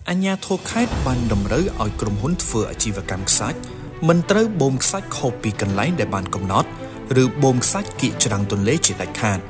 អញ្ញាធរខេត្តបានតម្រូវឲ្យក្រុមហ៊ុនធ្វើអាជីវកម្មខ្សាច់មិនត្រូវបូមខ្សាច់ខុសពីកន្លែងដែលបានកំណត់ឬបូមខ្សាច់គៀកច្រាំងទន្លេជាដាច់ខាត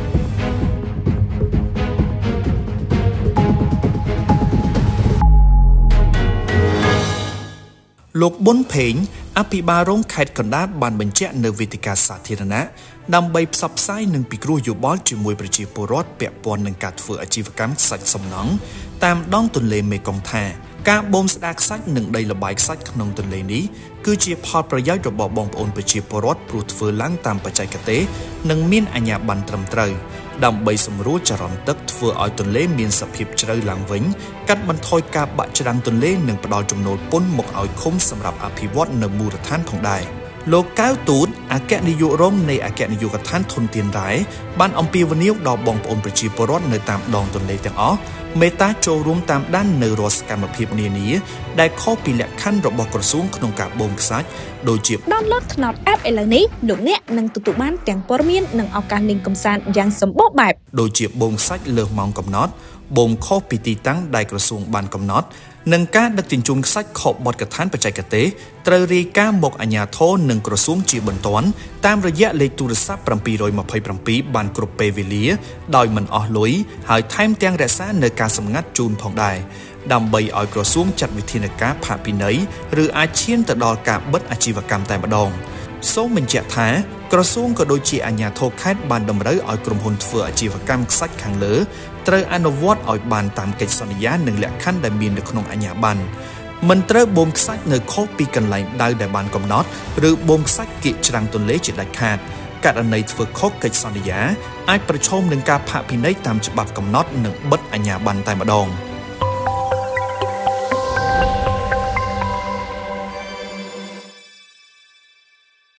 លោកប៊ុនភេងអភិបាលរងខេត្តកណ្ដាលបានបញ្ជាក់នៅវេទិកាសាធារណៈដើម្បីផ្សព្វផ្សាយនិងពិគ្រោះយោបល់ជាមួយប្រជាពលរដ្ឋពាក់ព័ន្ធនឹងការធ្វើអាជីវកម្មខ្សាច់សំណង់តាមដងទន្លេមេគង្គថាការបូមស្ដារខ្សាច់និងដីល្បាយខ្សាច់ក្នុងទន្លេនេះគឺជាផលប្រយោជន៍របស់បងប្អូនប្រជាពលរដ្ឋព្រោះធ្វើឡើងតាមបច្ចេកទេសនិងមានអាជ្ញាប័ណ្ណត្រឹមត្រូវដើម្បីសម្រួលចរន្តទឹកធ្វើឲ្យទន្លេមានសភាពជ្រៅឡើងវិញកាត់បន្ថយការបាក់ច្រាំងទន្លេនិងផ្ដល់ចំណូលពន្ធមកឲ្យឃុំសម្រាប់អភិវឌ្ឍនៅមូលដ្ឋានផងដែរលោកកៅទូតអគ្គនាយករងនៃអគ្គនាយកដ្ឋានធនធានរ៉ែបានអំពាវនាវដល់បងប្អូនប្រជាពលរដ្ឋនៅតាមដងទន្លេទាំងអស់មេត្តាចូលរួមតាមដាននៅរាល់សកម្មភាពនានាដែលខុសពីលក្ខខណ្ឌរបស់ក្រសួងក្នុងការបូមខ្សាច់ដូចជា download ថ្នោត app ឥឡូវនេះលោកអ្នកនឹងទទួលបានទាំងព័ត៌មាននិងឱកាសលេងកម្សាន្តយ៉ាងសម្បូរបែបដូចជាបូមខ្សាច់លើសម៉ោងកំណត់បូមខុសពីទីតាំងដែលក្រសួងបានកំណត់និងការដឹកជញ្ជូនខ្សាច់ខុសបទកថាបច្ចេកទេសត្រូវរាយការណ៍មកអាជ្ញាធរនិងក្រសួងជាបន្ទាន់តាមរយៈលេខទូរស័ព្ទ727បានគ្រប់ពេលវេលាដោយមិនអស់លុយហើយថែមទាំងរក្សានៅការសម្ងាត់ជូនផងដែរដើម្បីឲ្យក្រសួងចាត់វិធានការផាកពិន័យឬអាចឈានទៅដល់ការបិទអាជីវកម្មតែម្ដងសូមបញ្ជាក់ថាក្រសួងក៏ដូចជាអាជ្ញាធរខេត្តបានតម្រូវឲ្យក្រុមហ៊ុនធ្វើអាជីវកម្មខ្សាច់ខាងលើត្រូវអនុវត្តឲ្យបានតាមកិច្ចសន្យានិងលក្ខខណ្ឌដែលមាននៅក្នុងអាជ្ញាប័ណ្ណមិនត្រូវបូមខ្សាច់នៅខុសពីកន្លែងដៅដែលបានកំណត់ឬបូមខ្សាច់គៀកច្រាំងទន្លេជាដាច់ខាតករណីធ្វើខុសកិច្ចសន្យាអាចប្រឈមនឹងការផាកពិន័យតាមច្បាប់កំណត់និងបិទអាជ្ញាប័ណ្ណតែម្ដង